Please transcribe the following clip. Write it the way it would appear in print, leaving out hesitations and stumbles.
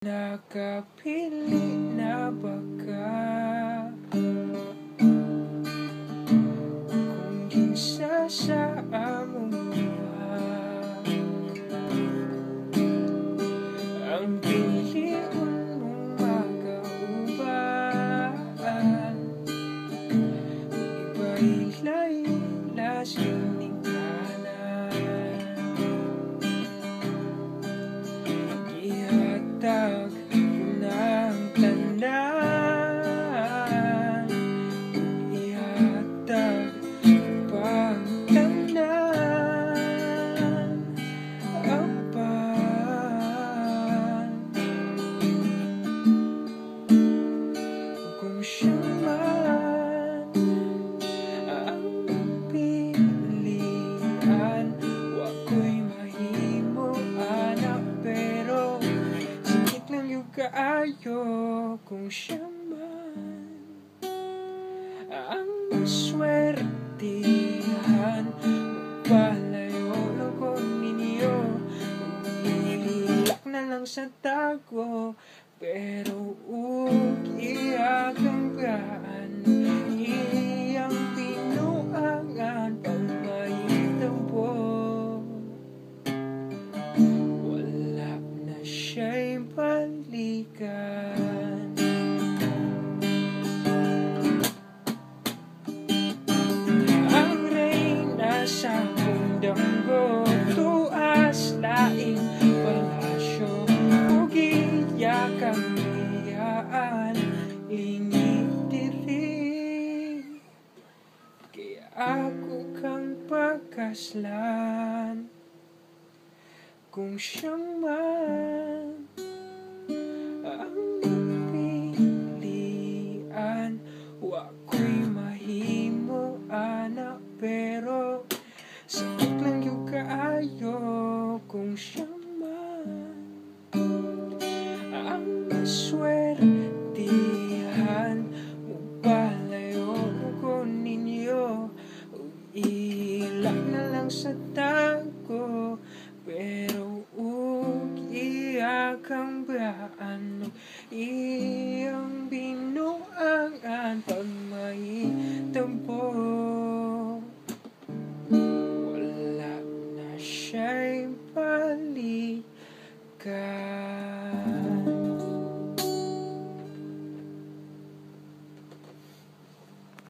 Nakapili na ba ka? Kung ginsa sa among buwan, ang piliun mong magauban, iba'y lasing ning kanan. Ihatag ko ng tanan, ihatag pang tanan, apan kung siya man ang pilian, wa ko'y mahimo anak, pero singit lang yung kaayo kung siya man ang maswertihan. Palayo lang ko ninyo, umilak na lang sa tago, pero iyaganggaan iyang pinuangan pang maitabo. Wala na siya'y balikan. Ang reyna sa mundanggo, tuas laing palasyo, ugiya kang iyaan, lingit diri, kaya ako kang pagkaslan. Kung siya man ang pilian, wa ko'y mahimo anak, pero sakit lang yung kaayo kung siya